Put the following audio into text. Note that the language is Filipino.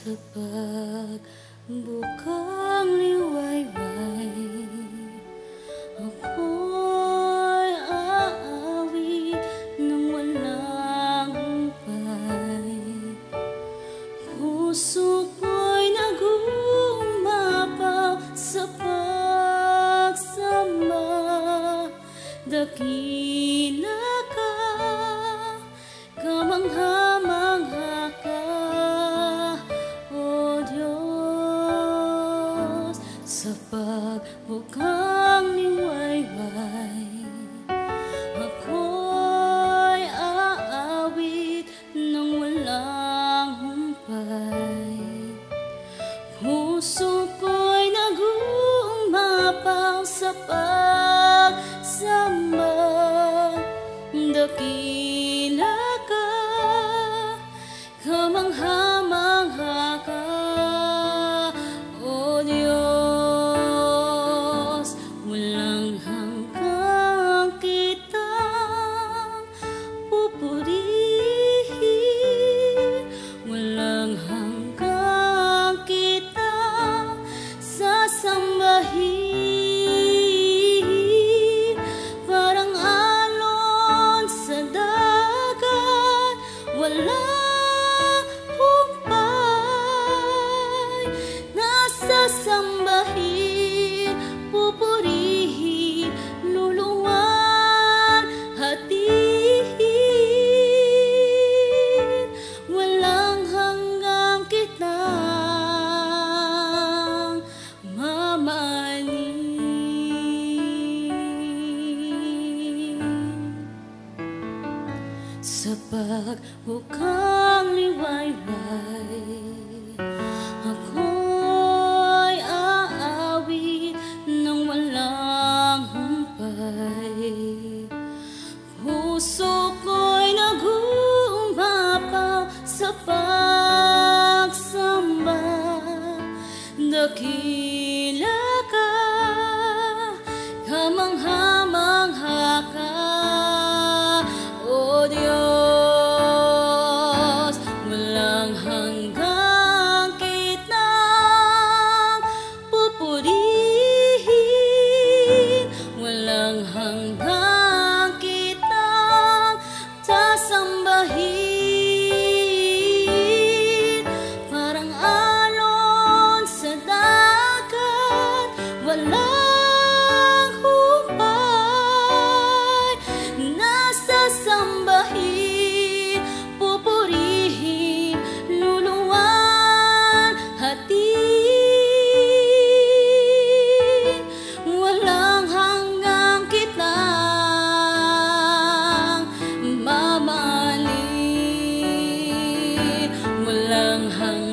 Sa pagbukang liwayway, ako'y aawit ng walang humpay. Puso ko'y nagumapaw sa pagsamba. Dakila ka, kamangha-mangha ka, O Diyos. Sa pagbukang liwayway, ako'y aawit ng walang humpay. Puso ko'y nagumapaw sa pagsamba. Dakila ka, kamangha-mangha ka, O Diyos. Walang hanggang kitang pupurihin, walang hanggang kitang sasambahin. Parang alon sa dagat, walang humpay. Nasasambahin, pupurihin, luluwan, hatiin. Walang hanggang kitang mamahalin. Sa pagbukang liwayway, ako'y aawit ng walang humpay. Puso ko'y nagumapaw sa pagsamba. Dakila ka, kamangha-mangha ka, O Diyos. Walang hanggang kitang pupurihin, walang hanggang kitang sasambahin. Parang alon sa dagat, walang humpay. Nasasambahin, pupurihin, luluwan, hatiin. Walang hanggang kitang mamahalin, walang hanggang